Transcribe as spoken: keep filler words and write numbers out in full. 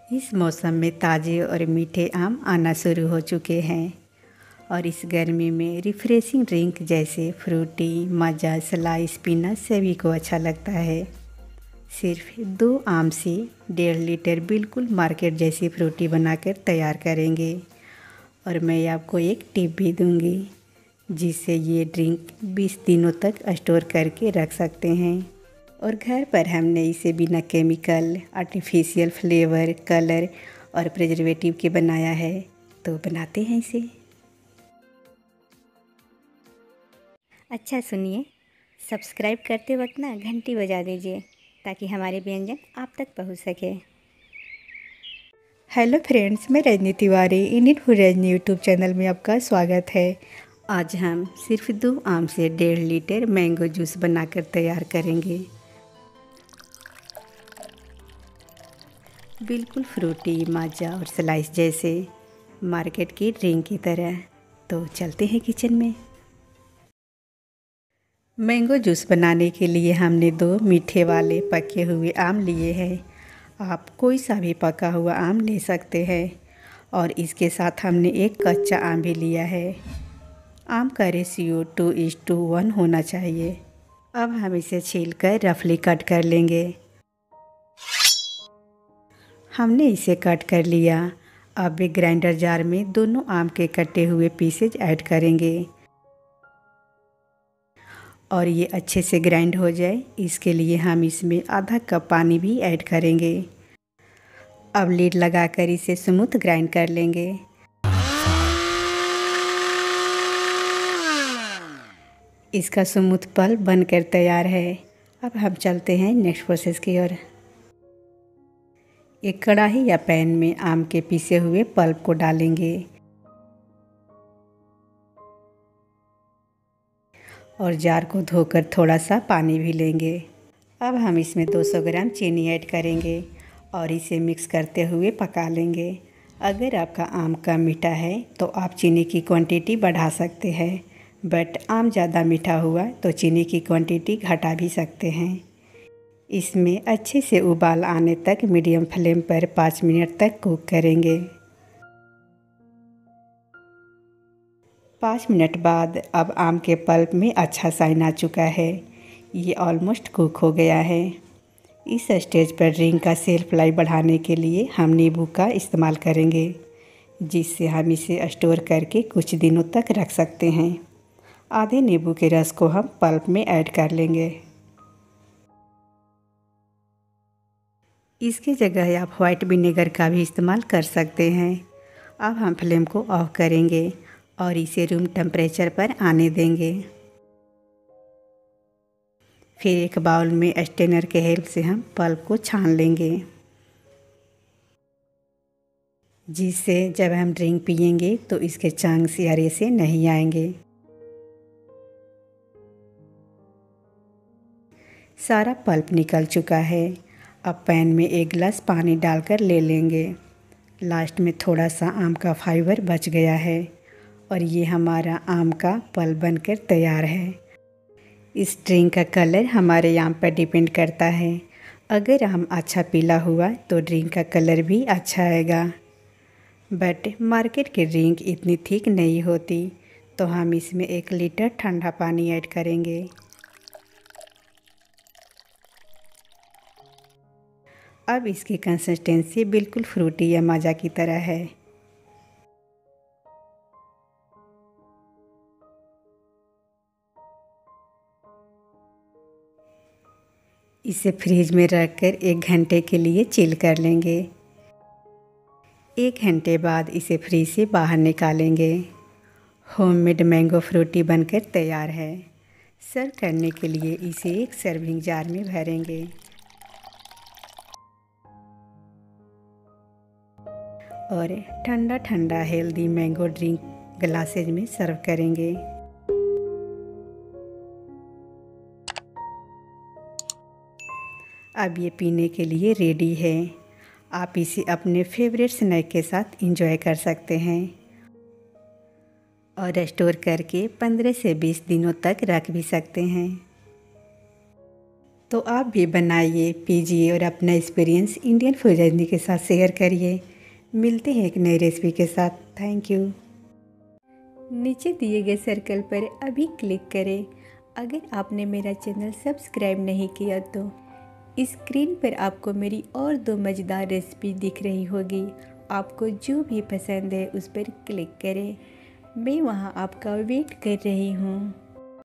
इस मौसम में ताज़े और मीठे आम आना शुरू हो चुके हैं और इस गर्मी में रिफ़्रेशिंग ड्रिंक जैसे फ्रूटी, माजा, स्लाइस पीना सभी को अच्छा लगता है। सिर्फ दो आम से डेढ़ लीटर बिल्कुल मार्केट जैसी फ्रूटी बनाकर तैयार करेंगे और मैं आपको एक टिप भी दूंगी जिससे ये ड्रिंक बीस दिनों तक स्टोर करके रख सकते हैं। और घर पर हमने इसे बिना केमिकल, आर्टिफिशियल फ्लेवर, कलर और प्रिजर्वेटिव के बनाया है, तो बनाते हैं इसे। अच्छा सुनिए, सब्सक्राइब करते वक्त ना घंटी बजा दीजिए ताकि हमारे व्यंजन आप तक पहुंच सके। हेलो फ्रेंड्स, मैं Rajni Tiwari Indian food Rajni YouTube channel में आपका स्वागत है। आज हम सिर्फ दो आम से डेढ़ लीटर मैंगो जूस बनाकर तैयार करेंगे। बिल्कुल फ्रूटी, माजा और स्लाइस जैसे मार्केट की ड्रिंक की तरह। तो चलते हैं किचन में। मैंगो जूस बनाने के लिए हमने दो मीठे वाले पके हुए आम लिए हैं। आप कोई सा भी पका हुआ आम ले सकते हैं और इसके साथ हमने एक कच्चा आम भी लिया है। आम का ratio two is to one होना चाहिए। अब हम इसे छीलकर रफली कट कर लेंगे। हमने इसे कट कर लिया। अब एक ग्राइंडर जार में दोनों आम के कटे हुए पीसेज ऐड करेंगे और ये अच्छे से ग्राइंड हो जाए, इसके लिए हम इसमें आधा कप पानी भी ऐड करेंगे। अब लीड लगाकर इसे स्मूथ ग्राइंड कर लेंगे। इसका स्मूथ पल्प बनकर तैयार है। अब हम चलते हैं नेक्स्ट प्रोसेस की ओर। एक कढ़ाई या पैन में आम के पीसे हुए पल्प को डालेंगे और जार को धोकर थोड़ा सा पानी भी लेंगे। अब हम इसमें दो सौ ग्राम चीनी ऐड करेंगे और इसे मिक्स करते हुए पका लेंगे। अगर आपका आम कम मीठा है तो आप चीनी की क्वांटिटी बढ़ा सकते हैं, बट आम ज़्यादा मीठा हुआ तो चीनी की क्वांटिटी घटा भी सकते हैं। इसमें अच्छे से उबाल आने तक मीडियम फ्लेम पर पाँच मिनट तक कुक करेंगे। पाँच मिनट बाद अब आम के पल्प में अच्छा साइन आ चुका है। ये ऑलमोस्ट कुक हो गया है। इस स्टेज पर ड्रिंक का सेल्फ लाइफ बढ़ाने के लिए हम नींबू का इस्तेमाल करेंगे, जिससे हम इसे स्टोर करके कुछ दिनों तक रख सकते हैं। आधे नींबू के रस को हम पल्प में ऐड कर लेंगे। इसकी जगह आप वाइट विनेगर का भी इस्तेमाल कर सकते हैं। अब हम फ्लेम को ऑफ करेंगे और इसे रूम टेम्परेचर पर आने देंगे। फिर एक बाउल में स्ट्रेनर के हेल्प से हम पल्प को छान लेंगे, जिससे जब हम ड्रिंक पिएंगे तो इसके चंक्स या रेशे नहीं आएंगे। सारा पल्प निकल चुका है। अब पैन में एक गिलास पानी डालकर ले लेंगे। लास्ट में थोड़ा सा आम का फाइबर बच गया है और ये हमारा आम का पल्प बनकर तैयार है। इस ड्रिंक का कलर हमारे आम पर डिपेंड करता है। अगर आम अच्छा पीला हुआ तो ड्रिंक का कलर भी अच्छा आएगा, बट मार्केट की ड्रिंक इतनी थिक नहीं होती, तो हम इसमें एक लीटर ठंडा पानी ऐड करेंगे। अब इसकी कंसिस्टेंसी बिल्कुल फ्रूटी या माजा की तरह है। इसे फ्रीज में रखकर एक घंटे के लिए चिल कर लेंगे। एक घंटे बाद इसे फ्रीज से बाहर निकालेंगे। होममेड मैंगो फ्रूटी बनकर तैयार है। सर्व करने के लिए इसे एक सर्विंग जार में भरेंगे और ठंडा ठंडा हेल्दी मैंगो ड्रिंक ग्लासेज में सर्व करेंगे। अब ये पीने के लिए रेडी है। आप इसे अपने फेवरेट स्नैक के साथ एंजॉय कर सकते हैं और स्टोर करके पंद्रह से बीस दिनों तक रख भी सकते हैं। तो आप भी बनाइए, पीजिए और अपना एक्सपीरियंस इंडियन फूड जर्नी के साथ शेयर करिए। मिलते हैं एक नई रेसिपी के साथ। Thank you. नीचे दिए गए सर्कल पर अभी क्लिक करें अगर आपने मेरा चैनल सब्सक्राइब नहीं किया तो। स्क्रीन पर आपको मेरी और दो मज़ेदार रेसिपी दिख रही होगी। आपको जो भी पसंद है उस पर क्लिक करें। मैं वहाँ आपका वेट कर रही हूँ।